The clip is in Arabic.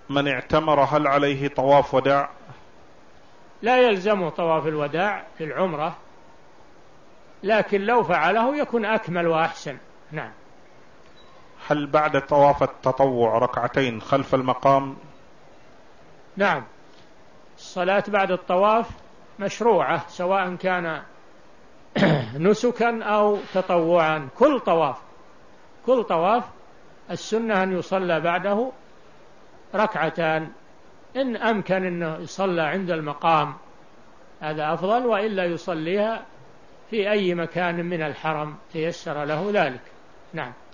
من اعتمر هل عليه طواف وداع؟ لا يلزمه طواف الوداع في العمرة، لكن لو فعله يكون أكمل وأحسن. نعم. هل بعد طواف التطوع ركعتين خلف المقام؟ نعم، الصلاة بعد الطواف مشروعة، سواء كان نسكا أو تطوعا. كل طواف السنة أن يصلى بعده ركعتان، إن أمكن أنه يصلى عند المقام هذا أفضل، وإلا يصليها في أي مكان من الحرم تيسر له ذلك. نعم.